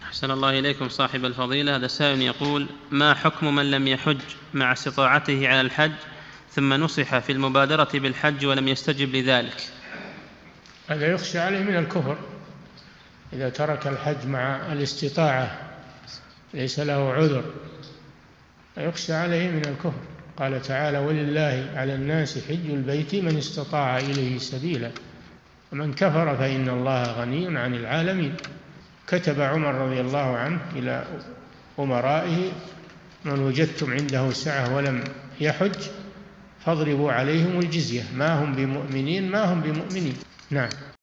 أحسن الله إليكم صاحب الفضيلة. هذا سائل يقول: ما حكم من لم يحج مع استطاعته على الحج ثم نصح في المبادرة بالحج ولم يستجب لذلك؟ هذا يخشى عليه من الكفر إذا ترك الحج مع الاستطاعة ليس له عذر، يخشى عليه من الكفر. قال تعالى: ولله على الناس حج البيت من استطاع إليه سبيلا ومن كفر فإن الله غني عن العالمين. كتب عمر رضي الله عنه إلى أمرائه: من وجدتم عنده سعة ولم يحج فاضربوا عليهم الجزية، ما هم بمؤمنين. نعم.